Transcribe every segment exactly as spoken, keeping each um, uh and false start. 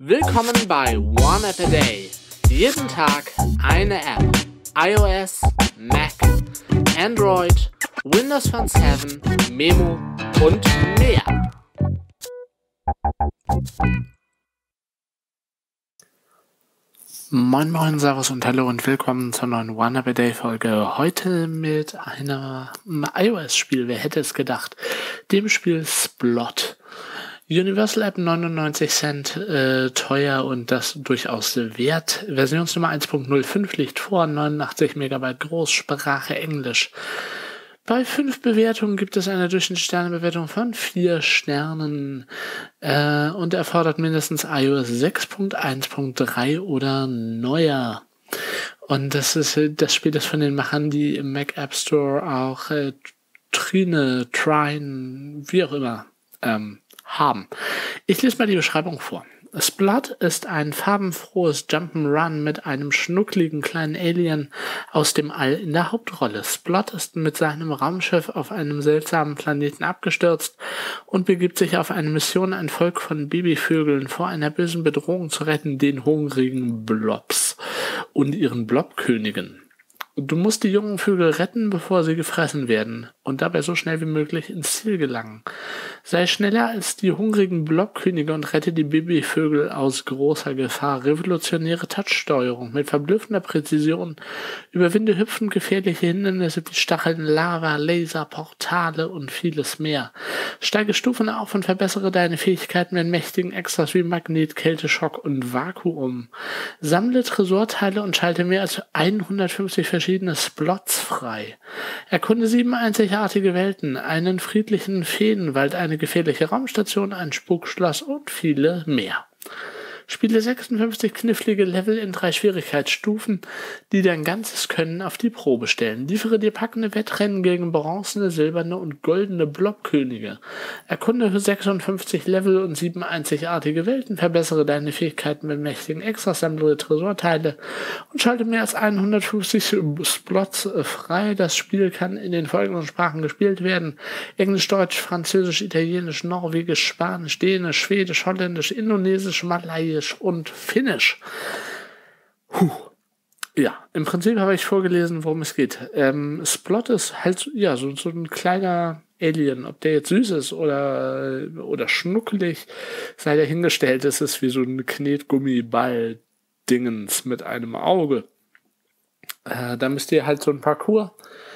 Willkommen bei One App a Day. Jeden Tag eine App. iOS, Mac, Android, Windows Phone sieben, Memo und mehr. Moin Moin, Servus und Hallo und willkommen zur neuen One App a Day Folge. Heute mit einer, einem iOS-Spiel, wer hätte es gedacht, dem Spiel Splot. Universal App neunundneunzig Cent äh, teuer und das durchaus wert. Versionsnummer eins Punkt null fünf liegt vor, neunundachtzig Megabyte groß, Sprache Englisch. Bei fünf Bewertungen gibt es eine Durchschnittssternebewertung von vier Sternen äh, und erfordert mindestens iOS sechs Punkt eins Punkt drei oder neuer. Und das ist das Spiel ist von den Machern, die im Mac App Store auch äh, Trine, Trine, wie auch immer, ähm, haben. Ich lese mal die Beschreibung vor. Splot ist ein farbenfrohes Jump'n'Run mit einem schnuckligen kleinen Alien aus dem All in der Hauptrolle. Splot ist mit seinem Raumschiff auf einem seltsamen Planeten abgestürzt und begibt sich auf eine Mission, ein Volk von Babyvögeln vor einer bösen Bedrohung zu retten, den hungrigen Blobs und ihren Blobkönigen. Du musst die jungen Vögel retten, bevor sie gefressen werden und dabei so schnell wie möglich ins Ziel gelangen. Sei schneller als die hungrigen Blobkönige und rette die Babyvögel aus großer Gefahr. Revolutionäre Touchsteuerung mit verblüffender Präzision. Überwinde hüpfend gefährliche Hindernisse wie Stacheln, Lava, Laser, Portale und vieles mehr. Steige Stufen auf und verbessere deine Fähigkeiten mit mächtigen Extras wie Magnet, Kälteschock und Vakuum. Sammle Tresorteile und schalte mehr als hundertfünfzig verschiedene Splots frei. Erkunde sieben einzigartige Welten, einen friedlichen Feenwald, eine gefährliche Raumstation, ein Spukschloss und viele mehr. Spiele sechsundfünfzig knifflige Level in drei Schwierigkeitsstufen, die dein ganzes Können auf die Probe stellen. Liefere dir packende Wettrennen gegen bronzene, silberne und goldene Blobkönige. Erkunde für sechsundfünfzig Level und sieben einzigartige Welten, verbessere deine Fähigkeiten mit mächtigen Extras, sammle Tresorteile und schalte mehr als hundertfünfzig Splots frei. Das Spiel kann in den folgenden Sprachen gespielt werden: Englisch, Deutsch, Französisch, Italienisch, Norwegisch, Spanisch, Dänisch, Schwedisch, Holländisch, Indonesisch, Malayisch und Finnisch. Puh. Ja, im Prinzip habe ich vorgelesen, worum es geht. Ähm, Splot ist halt ja so, so ein kleiner Alien. Ob der jetzt süß ist oder, oder schnuckelig, sei dahingestellt. Es ist wie so ein Knetgummiball-Dingens mit einem Auge. Äh, da müsst ihr halt so ein Parcours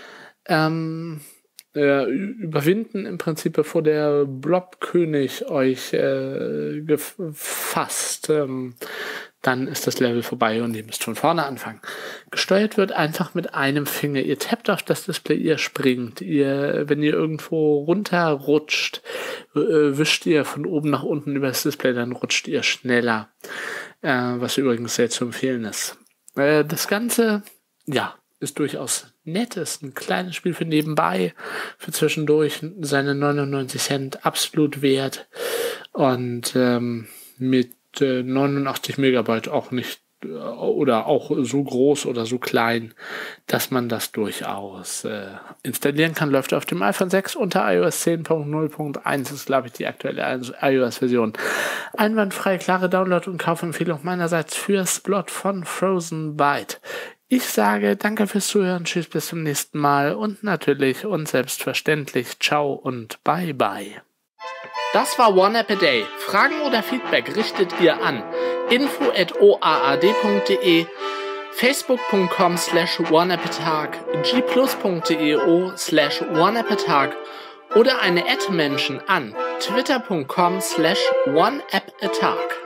ähm, äh, überwinden, im Prinzip, bevor der Blobkönig euch äh, gefasst. Ähm, dann ist das Level vorbei und ihr müsst von vorne anfangen. Gesteuert wird einfach mit einem Finger. Ihr tappt auf das Display, ihr springt. Ihr, wenn ihr irgendwo runterrutscht, äh, wischt ihr von oben nach unten über das Display, dann rutscht ihr schneller. Äh, was übrigens sehr zu empfehlen ist. Äh, das Ganze, ja, ist durchaus nett, ist ein kleines Spiel für nebenbei, für zwischendurch, seine neunundneunzig Cent absolut wert und ähm, mit äh, neunundachtzig Megabyte auch nicht äh, oder auch so groß oder so klein, dass man das durchaus äh, installieren kann. Läuft auf dem iPhone sechs unter iOS zehn Punkt null Punkt eins, ist glaube ich die aktuelle iOS-Version. Einwandfrei, klare Download- und Kaufempfehlung meinerseits für Splot von Frozen Byte. Ich sage danke fürs Zuhören, tschüss, bis zum nächsten Mal und natürlich und selbstverständlich ciao und bye bye. Das war One App a Day. Fragen oder Feedback richtet ihr an info at o a a d punkt d e, facebook punkt com slash oneappatag, g plus punkt d e o slash oneappatag oder eine Ad-Menschen an twitter punkt com slash oneappatag.